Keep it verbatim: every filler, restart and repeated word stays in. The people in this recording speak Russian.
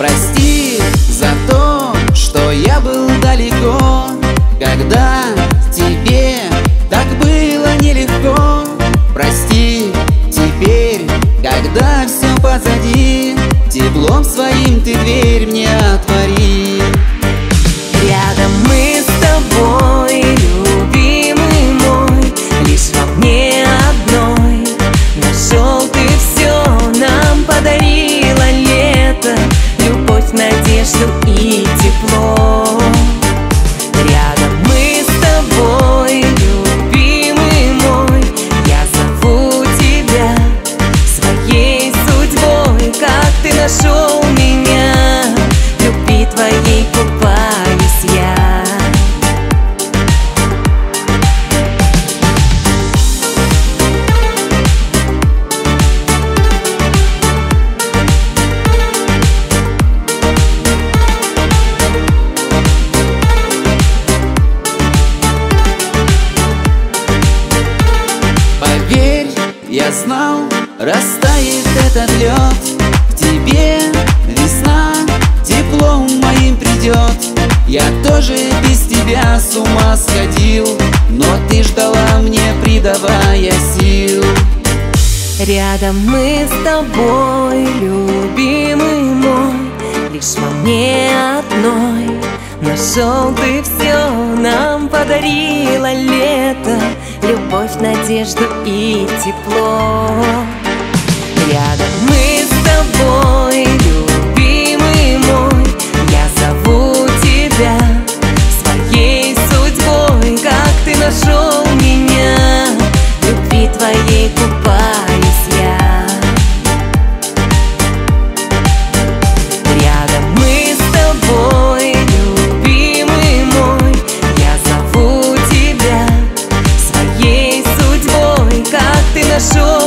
Прости за то, что я был далеко, когда тебе так было нелегко. Прости теперь, когда все позади, теплом своим ты дверь мне отвори. Рядом мы с тобой, любимый мой, лишь во мне одной. Нашел ты все, нам подарила лето, любовь, надежду и тепло. Рядом мы с тобой, любимый мой, я зову тебя своей судьбой. Как ты нашел меня, в любви твоей купаюсь я. Поверь, я знал, растает этот лед, к тебе весна теплом моим придет. Я тоже без тебя с ума сходил, но ты ждала мне, придавая сил. Рядом мы с тобой, любимый мой, лишь во мне одной. Нашел ты все, нам подарила лето, любовь, надежду и тепло. Рядом мы с тобой, любимый мой, я зову тебя своей судьбой. Как ты нашел меня, в любви твоей купаюсь я. Рядом мы с тобой, любимый мой, я зову тебя своей судьбой. Как ты нашел